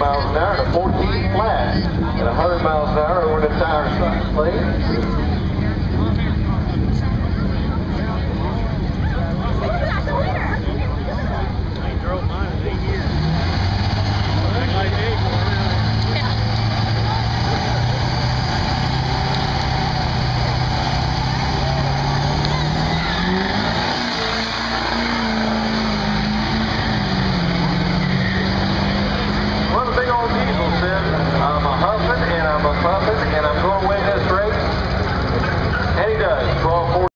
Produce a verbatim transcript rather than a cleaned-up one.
miles an hour and a fourteen flat. At one hundred miles an hour, over the tire slide, please.